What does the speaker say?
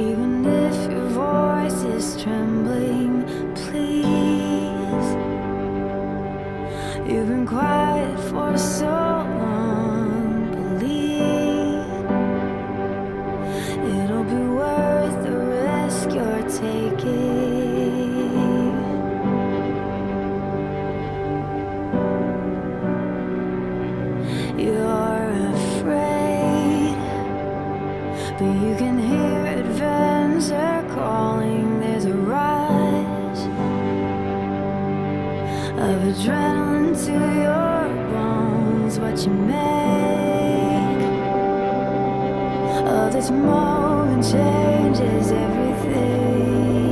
Even if your voice is trembling, please. You've been quiet for so long. Believe it'll be worth the risk you're taking. You're afraid, but you can hear adventure calling. There's a rush of adrenaline to your bones. What you make of this moment changes everything.